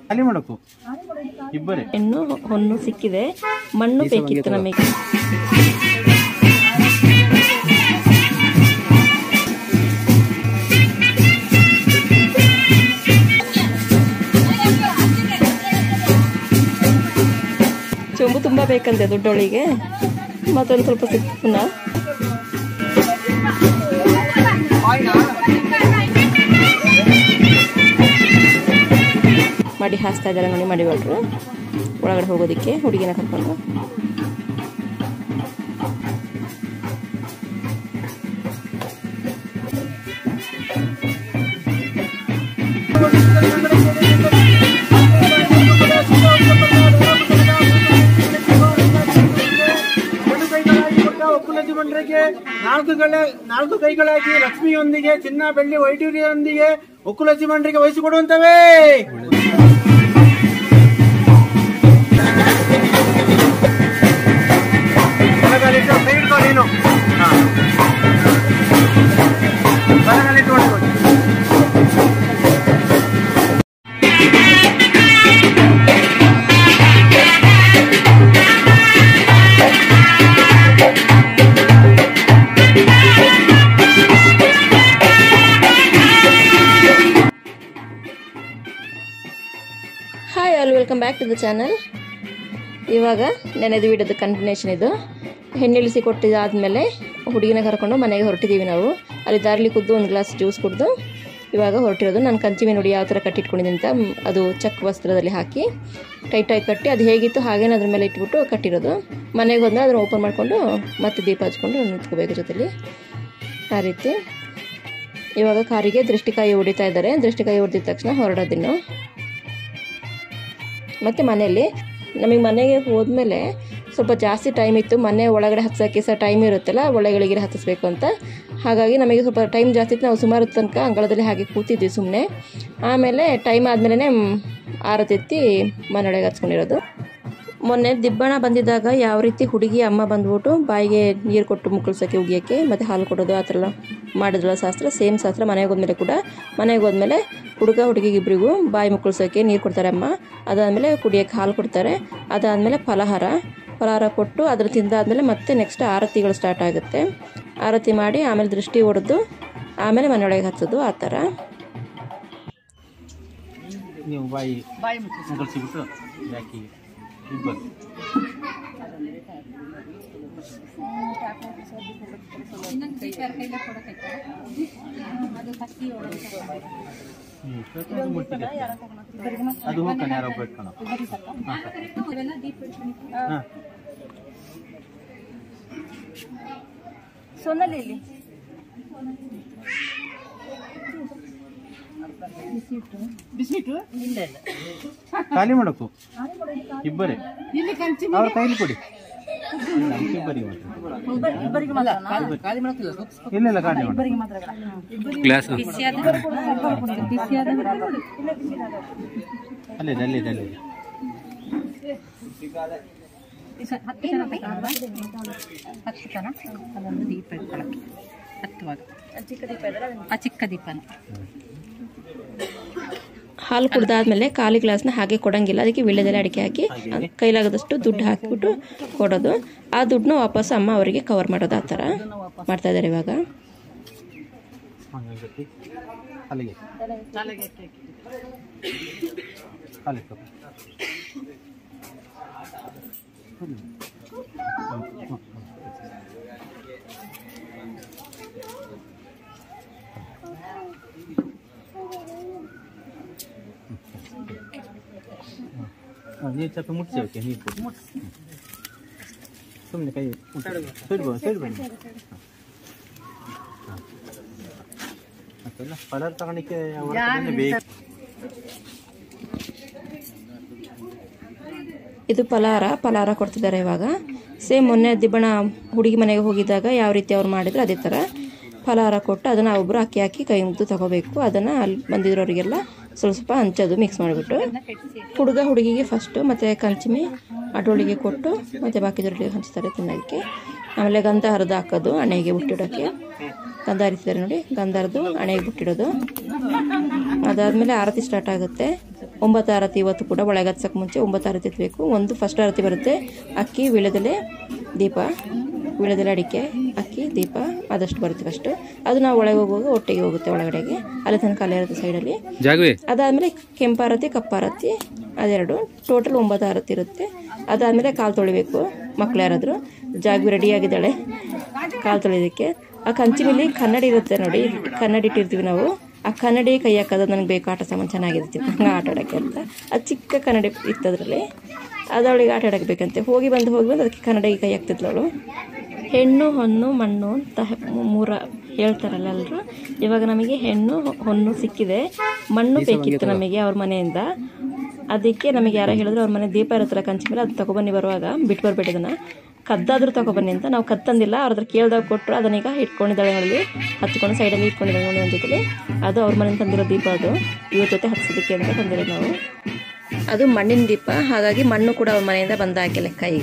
ಖಾಲಿ ಮಾಡಬೇಕು ಇಬ್ಬರೇ. ಹೆಣ್ಣು ಹೊನ್ನು ಸಿಕ್ಕಿದೆ, ಮಣ್ಣು ಬೇಕಿತ್ತು ನಮಗೆ. ಚೊಂಬು ತುಂಬ ಬೇಕಂತೆ ದೊಡ್ಡವಳಿಗೆ, ಮತ್ತೊಂದು ಸ್ವಲ್ಪ ಸಿಕ್ತು ಪುನಃ. ಮಡಿ ಹಾಸ್ತಾ ಇದ್ದಾರೆ ನೋಡಿ, ಮಡಿ ಹೊರಟ್ರು ಒಳಗಡೆ ಹೋಗೋದಿಕ್ಕೆ ಹುಡುಗಿನ ಕರ್ಕೊಂಡು. ಒಕ್ಕುಲತಿ ಮಂಡ್ರಿಗೆ ನಾಲ್ಕು ಕೈಗಳಾಗಿ ಲಕ್ಷ್ಮಿಯೊಂದಿಗೆ ಚಿನ್ನ ಬೆಳ್ಳಿ ವೈಡೂರ್ಯದೊಂದಿಗೆ ಒಕ್ಕುಲತಿ ಮಂಡ್ರಿಗೆ ವಹಿಸಿಕೊಡುವಂತವೇ. ನೀನು hi all, welcome back to the channel. ಇವಾಗ ನೆನೆದು ವಿಡಿಯೋದ ಕಂಟಿನ್ಯೂಷನ್ ಇದು. ಹೆಣ್ಣಿಳಿಸಿ ಕೊಟ್ಟಿದ್ದಾದಮೇಲೆ ಹುಡುಗಿನ ಕರ್ಕೊಂಡು ಮನೆಗೆ ಹೊರಟಿದ್ದೀವಿ ನಾವು. ಅಲ್ಲಿ ದಾರಿಲಿ ಕುದ್ದು ಒಂದು ಗ್ಲಾಸ್ ಜ್ಯೂಸ್ ಕುಡಿದು ಇವಾಗ ಹೊರಟಿರೋದು. ನಾನು ಕಂಚಿಮೆ ನೋಡಿ ಯಾವ ಥರ ಕಟ್ಟಿಟ್ಕೊಂಡಿದ್ದೀನಿ ಅಂತ, ಅದು ಚಕ್ ವಸ್ತ್ರದಲ್ಲಿ ಹಾಕಿ ಟೈಟಾಗಿ ಕಟ್ಟಿ ಅದು ಹೇಗಿತ್ತು ಹಾಗೇನೆ ಅದ್ರ ಮೇಲೆ ಇಟ್ಬಿಟ್ಟು ಕಟ್ಟಿರೋದು. ಮನೆಗೆ ಹೋದ್ಮೇಲೆ ಅದನ್ನು ಓಪನ್ ಮಾಡಿಕೊಂಡು ಮತ್ತೆ ದೀಪ ಹಚ್ಕೊಂಡು ನಿಂತ್ಕೋಬೇಕು ಜೊತೆಲಿ, ಆ ರೀತಿ. ಇವಾಗ ಕಾರಿಗೆ ದೃಷ್ಟಿಕಾಯಿ ಹೊಡಿತಾ ಇದ್ದಾರೆ. ದೃಷ್ಟಿಕಾಯಿ ಹೊಡೆದಿದ ತಕ್ಷಣ ಹೊರಡೋದಿನ್ನು. ಮತ್ತು ಮನೆಯಲ್ಲಿ ನಮಗೆ ಮನೆಗೆ ಹೋದ್ಮೇಲೆ ಸ್ವಲ್ಪ ಜಾಸ್ತಿ ಟೈಮ್ ಇತ್ತು. ಮನೆ ಒಳಗಡೆ ಹತ್ಸೋಕ್ಕೆ ಸಹ ಟೈಮ್ ಇರುತ್ತಲ್ಲ, ಒಳಗಳಿಗೆ ಹತ್ತಿಸ್ಬೇಕು ಅಂತ. ಹಾಗಾಗಿ ನಮಗೆ ಸ್ವಲ್ಪ ಟೈಮ್ ಜಾಸ್ತಿ ಇತ್ತು. ನಾವು ಸುಮಾರು ತನಕ ಅಂಗಳದಲ್ಲಿ ಹಾಗೆ ಕೂತಿದ್ವಿ ಸುಮ್ಮನೆ. ಆಮೇಲೆ ಟೈಮ್ ಆದಮೇಲೆ ಆರತಿ ಎತ್ತಿ ಮನೆಯೊಳಗೆ ಹಚ್ಕೊಂಡಿರೋದು. ಮೊನ್ನೆ ದಿಬ್ಬಣ ಬಂದಿದ್ದಾಗ ಯಾವ ರೀತಿ ಹುಡುಗಿ ಅಮ್ಮ ಬಂದ್ಬಿಟ್ಟು ಬಾಯಿಗೆ ನೀರು ಕೊಟ್ಟು ಮುಕ್ಕಳ್ಸೋಕ್ಕೆ ಉಗಿಯೋಕ್ಕೆ ಮತ್ತು ಹಾಲು ಕೊಡೋದು ಆ ಥರ ಎಲ್ಲ ಮಾಡಿದ್ರಲ್ಲ ಶಾಸ್ತ್ರ, ಸೇಮ್ ಶಾಸ್ತ್ರ ಮನೆಗೆ ಹೋದ್ಮೇಲೆ ಕೂಡ. ಮನೆಗೆ ಹೋದ್ಮೇಲೆ ಹುಡುಗ ಹುಡುಗಿಗಿಬ್ಬರಿಗೂ ಬಾಯಿ ಮುಕ್ಕಳ್ಸೋಕ್ಕೆ ನೀರು ಕೊಡ್ತಾರೆ ಅಮ್ಮ. ಅದಾದಮೇಲೆ ಕುಡಿಯೋಕ್ಕೆ ಹಾಲು ಕೊಡ್ತಾರೆ. ಅದಾದಮೇಲೆ ಫಲಹಾರ ಕೊಟ್ಟು ಅದ್ರ ತಿಂದಾದ್ಮೇಲೆ ಮತ್ತೆ ನೆಕ್ಸ್ಟ್ ಆರತಿಗಳು ಸ್ಟಾರ್ಟ್ ಆಗುತ್ತೆ. ಆರತಿ ಮಾಡಿ ಆಮೇಲೆ ದೃಷ್ಟಿ ಹೊಡೆದು ಆಮೇಲೆ ಮನೆಯೊಳಗೆ ಹಚ್ಚೋದು, ಆ ಥರ. ನೀವು ಬಾಯಿ ಮುಕ್ಕಳಿಸಿಬಿಟ್ಟು ಯಾಕೆ ಇಬ್ಬರು ಅದು ಹೋಗ್ತಾನೆ ಯಾರೊಬ್ಬ ಇಟ್ಕೊಂಡು ಸೋನಲ್ಲಿ ಬಿಸಿಟ್ಟು ಖಾಲಿ ಮಾಡಬೇಕು ಇಬ್ಬರೇ. ಅವ್ರ ಕೈಲಿ ಕೊಡಿ. ಇಲ್ಲ ಖಾಲಿ ಗ್ಲಾಸ್ ಅಲ್ಲಿದೆ ಚಿಕ್ಕ ದೀಪನ. ಹಾಲು ಕುಡ್ದಾದ್ಮೇಲೆ ಖಾಲಿ ಗ್ಲಾಸ್ನ ಹಾಗೆ ಕೊಡಂಗಿಲ್ಲ, ಅದಕ್ಕೆ ವೀಳ್ಯದೆಲೆ ಅಡಿಕೆ ಹಾಕಿ ಕೈಲಾಗದಷ್ಟು ದುಡ್ಡು ಹಾಕಿಬಿಟ್ಟು ಕೊಡೋದು. ಆ ದುಡ್ಡನ್ನ ವಾಪಸ್ ಅಮ್ಮ ಅವರಿಗೆ ಕವರ್ ಮಾಡೋದು, ಆ ಥರ ಮಾಡ್ತಾ ಇದ್ದಾರೆ ಇವಾಗ. ನೀರು ಸ್ವಲ್ಪ ಮುಟ್ಸೋಕೆ ನೀರು ಸುಮ್ಮನೆ ಕೈ ಸೈಡ್ ಬನ್ನಿ. ಮತ್ತೆಲ್ಲ ಪದಾರ್ಥ ತಗೊಳ್ಳಿಕ್ಕೆ ಬೇಕು. ಇದು ಫಲಹಾರ ಕೊಡ್ತಿದ್ದಾರೆ ಇವಾಗ. ಸೇಮ್ ಮೊನ್ನೆ ದಿಬ್ಬಣ ಹುಡುಗಿ ಮನೆಗೆ ಹೋಗಿದ್ದಾಗ ಯಾವ ರೀತಿ ಅವ್ರು ಮಾಡಿದ್ರು ಅದೇ ಥರ ಫಲಹಾರ ಕೊಟ್ಟು ಅದನ್ನು ಒಬ್ಬರು ಹಾಕಿ ಕೈ ಮುಗ್ದು ತಗೋಬೇಕು. ಅದನ್ನು ಅಲ್ಲಿ ಬಂದಿರೋರಿಗೆಲ್ಲ ಸ್ವಲ್ಪ ಹಂಚೋದು, ಮಿಕ್ಸ್ ಮಾಡಿಬಿಟ್ಟು. ಹುಡುಗ ಹುಡುಗಿಗೆ ಫಸ್ಟು ಮತ್ತು ಕಂಚಿಮಿ ಅಡೋಳಿಗೆ ಕೊಟ್ಟು ಮತ್ತು ಬಾಕಿದವರಿಗೆ ಹಂಚ್ತಾರೆ ತಿನ್ನೋದಕ್ಕೆ. ಆಮೇಲೆ ಗಂಧ ಹರಿದು ಹಾಕೋದು ಹಣೆಗೆ ಬುಟ್ಟಿಡೋಕ್ಕೆ. ಗಂಧ ಹರಿತಿದ್ದಾರೆ ನೋಡಿ, ಗಂಧ ಹರಿದು ಹಣೆಗೆ ಬುಟ್ಟಿಡೋದು. ಅದಾದಮೇಲೆ ಆರತಿ ಸ್ಟಾರ್ಟ್ ಆಗುತ್ತೆ. 9 ಆರತಿ ಇವತ್ತು ಕೂಡ ಒಳಗೆ ಹಚ್ಚಕ್ಕೆ ಮುಂಚೆ 9 ಆರತಿ ಎತ್ತಬೇಕು. ಒಂದು ಫಸ್ಟ್ ಆರತಿ ಬರುತ್ತೆ, ಅಕ್ಕಿ, ವೀಳ್ಯದೆಲೆ, ದೀಪ, ವೀಳ್ಯದೆಲೆ, ಅಡಿಕೆ, ಅಕ್ಕಿ, ದೀಪ ಆದಷ್ಟು ಬರುತ್ತೆ ಫಸ್ಟು. ಅದು ನಾವು ಒಳಗೆ ಹೋಗುವಾಗ ಒಟ್ಟಿಗೆ ಹೋಗುತ್ತೆ ಒಳಗಡೆಗೆ, ಅಲ್ಲಿ ತನಕ ಅಲ್ಲೇ ಇರುತ್ತೆ ಸೈಡಲ್ಲಿ. ಅದಾದಮೇಲೆ ಕೆಂಪಾರತಿ, ಕಪ್ಪಾರತಿ ಅದೆರಡು, ಟೋಟಲ್ 9 ಆರತಿ ಇರುತ್ತೆ. ಅದಾದಮೇಲೆ ಕಾಲು ತೊಳಿಬೇಕು. ಮಕ್ಳು ಯಾರಾದರೂ ಜಾಗವಿ ರೆಡಿಯಾಗಿದ್ದಾಳೆ ಕಾಲು ತೊಳಿಯೋದಕ್ಕೆ. ಆ ಕಂಚಿನಲ್ಲಿ ಕನ್ನಡಿ ಇರುತ್ತೆ ನೋಡಿ, ಕನ್ನಡಿ ಇಟ್ಟಿರ್ತೀವಿ ನಾವು. ಆ ಕನ್ನಡಿ ಕೈ ಹಾಕೋದು ನನಗೆ ಬೇಕು, ಆಟ ಸಾಮಾನು ಚೆನ್ನಾಗಿರ್ತೀವಿ ಹಂಗೆ ಆಟ ಆಡೋಕ್ಕೆ ಅಂತ. ಅದು ಚಿಕ್ಕ ಕನ್ನಡಿ ಇತ್ತದ್ರಲ್ಲಿ, ಅದವಳಿಗೆ ಆಟ ಆಡೋಕ್ಕೆ ಬೇಕಂತೆ. ಹೋಗಿ ಬಂದು ಅದಕ್ಕೆ ಕನ್ನಡಿಗೆ ಕೈ ಹಾಕ್ತಿದ್ಲವಳು. ಹೆಣ್ಣು ಹೊನ್ನು ಮಣ್ಣು ಅಂತ 3 ಹೇಳ್ತಾರಲ್ಲ ಎಲ್ಲರೂ. ಇವಾಗ ನಮಗೆ ಹೆಣ್ಣು ಹೊನ್ನು ಸಿಕ್ಕಿದೆ, ಮಣ್ಣು ಬೇಕಿತ್ತು ನಮಗೆ ಅವ್ರ ಮನೆಯಿಂದ. ಅದಕ್ಕೆ ನಮಗೆ ಯಾರೋ ಹೇಳಿದ್ರು ಅವ್ರ ಮನೆ ದೀಪ ಇರುತ್ತಲ್ಲ ಕಂಚಿ ಮೇಲೆ, ಅದು ತೊಗೊಬನ್ನಿ ಬರುವಾಗ ಬಿಟ್ಟು ಬರಬೇಡಿ, ಇದನ್ನು ಕದ್ದಾದ್ರೂ ತೊಗೊಬನ್ನಿ ಅಂತ. ನಾವು ಕತ್ತಂದಿಲ್ಲ, ಅವ್ರ ಹತ್ರ ಕೇಳ್ದಾಗ ಕೊಟ್ಟರು. ಅದನ್ನೀಗ ಇಟ್ಕೊಂಡಿದ್ದಾಳೆ ಅವಳಿಗೆ, ಹತ್ಕೊಂಡು ಸೈಡಲ್ಲಿ ಇಟ್ಕೊಂಡಿದ್ದಾಳೆ ನೋಡಿ ಒಂದು ಜೊತೆಲಿ. ಅದು ಅವ್ರ ಮನೆಯಿಂದ ತಂದಿರೋ ದೀಪ, ಅದು ಇವ್ರ ಜೊತೆ ಹತ್ಸೋದಕ್ಕೆ ಅಂತ ತಂದಿರೋದು ನಾವು. ಅದು ಮಣ್ಣಿನ ದೀಪ, ಹಾಗಾಗಿ ಮಣ್ಣು ಕೂಡ ಅವ್ರ ಮನೆಯಿಂದ ಬಂದ ಹಾಕಿ ಲೆಕ್ಕ ಈಗ.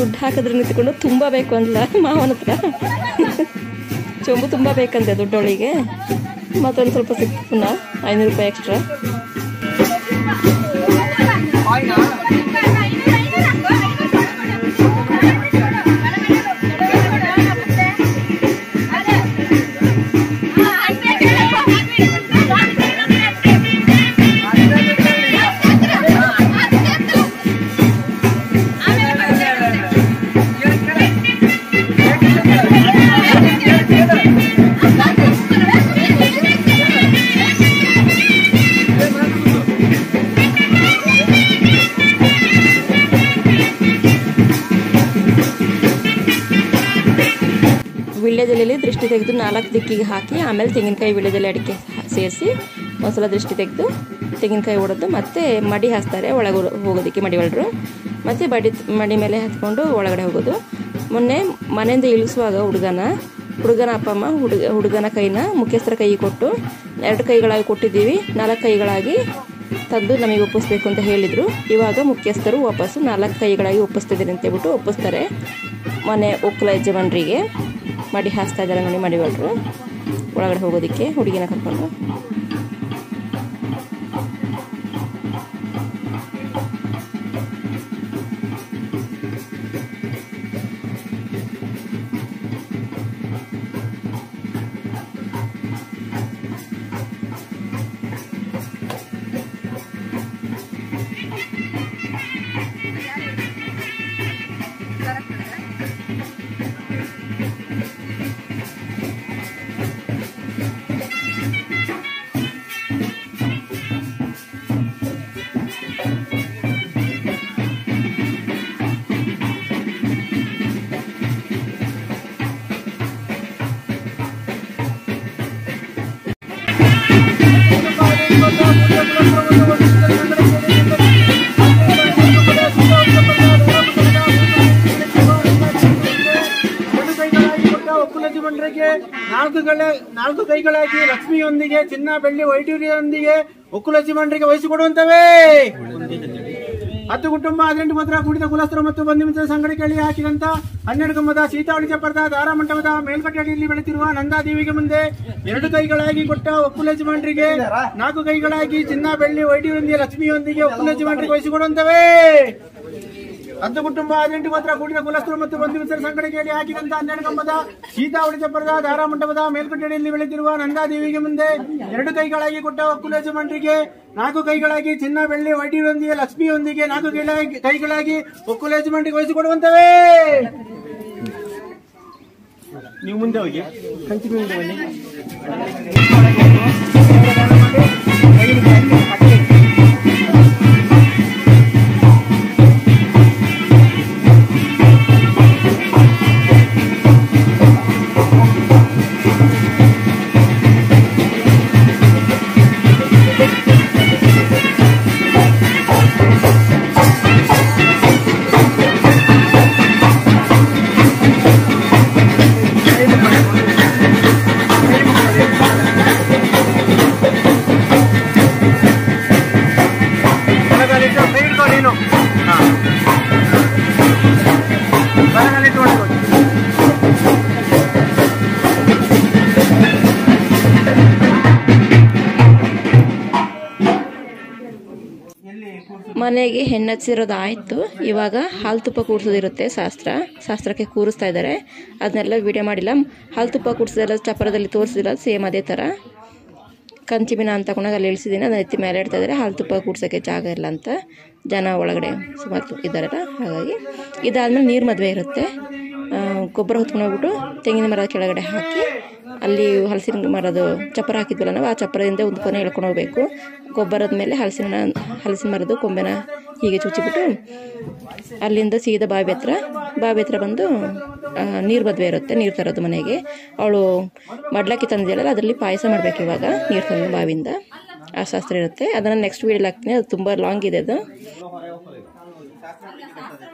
ದುಡ್ಡು ಹಾಕಿದ್ರೆ ನಿಂತ್ಕೊಂಡು ತುಂಬ ಬೇಕು ಅಂದ್ಲ ಮಾವನ ಹತ್ರ. ಚೊಂಬು ತುಂಬ ಬೇಕಂತೆ ದುಡ್ಡೊಳಿಗೆ. ಮತ್ತೊಂದು ಸ್ವಲ್ಪ ಸಿಕ್ತು ಪುನಃ 500 ರೂಪಾಯಿ ಎಕ್ಸ್ಟ್ರಾ. ವಿಳ್ಯದೆಲೆಯಲ್ಲಿ ದೃಷ್ಟಿ ತೆಗೆದು 4 ದಿಕ್ಕಿಗೆ ಹಾಕಿ ಆಮೇಲೆ ತೆಂಗಿನಕಾಯಿ ವಿಳ್ಯದೆಲೆ ಅಡಿಕೆ ಸೇರಿಸಿ ಒಂದ್ಸಲ ದೃಷ್ಟಿ ತೆಗೆದು ತೆಂಗಿನಕಾಯಿ ಹೊಡೆದು ಮತ್ತೆ ಮಡಿ ಹಾಸ್ತಾರೆ ಒಳಗೆ ಹೋಗೋದಕ್ಕೆ ಮಡಿ ಒಳರು. ಮತ್ತು ಮಡಿ ಮೇಲೆ ಹತ್ಕೊಂಡು ಒಳಗಡೆ ಹೋಗೋದು. ಮೊನ್ನೆ ಮನೆಯಿಂದ ಇಳಿಸುವಾಗ ಹುಡುಗನ ಅಪ್ಪ ಅಮ್ಮ ಹುಡುಗನ ಕೈನ ಮುಖ್ಯಸ್ಥರ ಕೈಗೆ ಕೊಟ್ಟು 2 ಕೈಗಳಾಗಿ ಕೊಟ್ಟಿದ್ದೀವಿ, 4 ಕೈಗಳಾಗಿ ತಂದು ನಮಗೆ ಒಪ್ಪಿಸ್ಬೇಕು ಅಂತ ಹೇಳಿದರು. ಇವಾಗ ಮುಖ್ಯಸ್ಥರು ವಾಪಸ್ಸು 4 ಕೈಗಳಾಗಿ ಒಪ್ಪಿಸ್ತಿದ್ದೀನಿ ಅಂತ ಹೇಳ್ಬಿಟ್ಟು ಒಪ್ಪಿಸ್ತಾರೆ. ಮನೆ ಒಕ್ಕಲ ಯಜಮಾನರಿಗೆ ಮಡಿ ಹಾಸ್ತಾ ಇದ್ದಾರೆ ನೋಡಿ ಮಡಿ ಒಳರು ಒಳಗಡೆ ಹೋಗೋದಕ್ಕೆ ಹುಡುಗಿನ ಕರ್ಕೊಂಡು. ನಾಲ್ಕು ಕೈಗಳಾಗಿ ಲಕ್ಷ್ಮಿಯೊಂದಿಗೆ ಚಿನ್ನ ಬೆಳ್ಳಿ ವೈಡೂರ್ಯದೊಂದಿಗೆ ಒಕ್ಕುಲಚ್ಚಿ ಮಂಡಳಿಗೆ ವಹಿಸಿಕೊಡುವಂತವೇ. 10 ಕುಟುಂಬ 18 ಮಾತ್ರ ಕೂಡಿದ ಕುಲಸ್ಥರು ಮತ್ತು ಬಂಧುಮಿತ್ರ ಸಂಘಟನೆಗಳಿಗೆ ಹಾಕಿದಂತ 12 ಕಂಬದ ಸೀತಾವಳಿ ಚಪ್ಪರದ ದಾರ ಮಂಟಪದ ಮೇಲ್ಕಟ್ಟಡಿಯಲ್ಲಿ ಬೆಳೆತಿರುವ ನಂದಾದೇವಿಗೆ ಮುಂದೆ 2 ಕೈಗಳಾಗಿ ಕೊಟ್ಟ ಒಕ್ಕುಲಚ್ಚಿ ಮಂಡಳಿಗೆ 4 ಕೈಗಳಾಗಿ ಚಿನ್ನ ಬೆಳ್ಳಿ ವೈಡೂರ್ಯದೊಂದಿಗೆ ಲಕ್ಷ್ಮಿಯೊಂದಿಗೆ ಒಕ್ಕುಲಚ್ಚಿ ಮಂಡಳಿಗೆ ವಹಿಸಿಕೊಡುವಂತವೇ. 10 ಕುಟುಂಬ 18 ಮಾತ್ರ ಕೂಡಿದ ಕುಲಸ್ಥರು ಮತ್ತು ಬಂಧುಮಿತ್ರ ಸಂಘಟನೆಯಲ್ಲಿ ಹಾಕಿದಂತ 12 ಕಂಬದ ಸೀತಾವಳಿ ಚಪ್ಪರದ ದಾರ ಮಂಟಪದ ಮೇಲ್ಕಟ್ಟಡಿಯಲ್ಲಿ ಬೆಳೆದಿರುವ ನಂದಾದೇವಿಗೆ ಮುಂದೆ 2 ಕೈಗಳಾಗಿ ಕೊಟ್ಟ ಒಕ್ಕುಲಚ್ಚಿ ಮಂಡಳಿಗೆ 4 ಕೈಗಳಾಗಿ ಚಿನ್ನ ಬೆಳ್ಳಿ ವೈಡೂರ್ಯದೊಂದಿಗೆ ಲಕ್ಷ್ಮಿಯೊಂದಿಗೆ 4 ಕೈಗಳಾಗಿ ಒಕ್ಕುಲಚ್ಚಿ ಮಂಡಳಿಗೆ ವಹಿಸಿಕೊಡುವಂತವೇ. ನೀವು ಮುಂದೆ ಹೋಗಿ ಕಂಚಿ ಮುಂದೆ ಬನ್ನಿ. ಮನೆಗೆ ಹೆಣ್ಣಚ್ಚಿರೋದು ಆಯಿತು. ಇವಾಗ ಹಾಲು ತುಪ್ಪ ಕೂರಿಸೋದಿರುತ್ತೆ ಶಾಸ್ತ್ರಕ್ಕೆ ಕೂರಿಸ್ತಾ ಇದ್ದಾರೆ. ಅದನ್ನೆಲ್ಲ ವಿಡಿಯೋ ಮಾಡಿಲ್ಲ. ಹಾಲು ತುಪ್ಪ ಕೂರಿಸೋದೆಲ್ಲ ಚಪ್ಪರದಲ್ಲಿ ತೋರಿಸಿಲ್ಲ, ಸೇಮ್ ಅದೇ ಥರ ಕಂಚಿಮಿನ ಅಂತ ತಗೊಂಡಾಗ ಅಲ್ಲಿ ಇಳಿಸಿದ್ದೀನಿ. ಅದನ್ನ ಎತ್ತಿ ಮೇಲೆ ಇಡ್ತಾ ಇದ್ದಾರೆ. ಹಾಲು ತುಪ್ಪ ಕೂಡ್ಸೋಕ್ಕೆ ಜಾಗ ಇಲ್ಲ ಅಂತ ಜನ ಒಳಗಡೆ ಸುಮಾರು ಇದ್ದಾರಲ್ಲ, ಹಾಗಾಗಿ ಇದಾದಮೇಲೆ ನೀರು ಮದುವೆ ಇರುತ್ತೆ. ಗೊಬ್ಬರ ಹೊತ್ಕೊಂಡೋಗ್ಬಿಟ್ಟು ತೆಂಗಿನ ಮರದ ಕೆಳಗಡೆ ಹಾಕಿ ಅಲ್ಲಿ ಹಲಸಿನ ಮರದ ಚಪ್ಪರ ಹಾಕಿದ್ವಲ್ಲ ನಾವು, ಆ ಚಪ್ಪರದಿಂದ ಒಂದು ಕೊನೆ ಎಳ್ಕೊಂಡು ಹೋಗಬೇಕು. ಗೊಬ್ಬರದ ಮೇಲೆ ಹಲಸಿನ ಮರದ ಕೊಂಬೆನ ಹೀಗೆ ಚುಚ್ಚಿಬಿಟ್ಟು ಅಲ್ಲಿಂದ ಸೀದಾ ಬಾವಿ ಹತ್ರ ಬಂದು ನೀರು ಮದುವೆ ಇರುತ್ತೆ. ನೀರು ತರೋದು ಮನೆಗೆ. ಅವಳು ಮಡ್ಲಕ್ಕಿ ತಂದಿದ್ದಲ್ಲ, ಅದರಲ್ಲಿ ಪಾಯಸ ಮಾಡಬೇಕು. ಇವಾಗ ನೀರು ತಂದು ಬಾವಿಯಿಂದ ಆ ಶಾಸ್ತ್ರ ಇರುತ್ತೆ. ಅದನ್ನು ನೆಕ್ಸ್ಟ್ ವೀಡಿಯೋಲಿ ಹಾಕ್ತೀನಿ. ಅದು ತುಂಬ ಲಾಂಗ್ ಇದೆ ಅದು.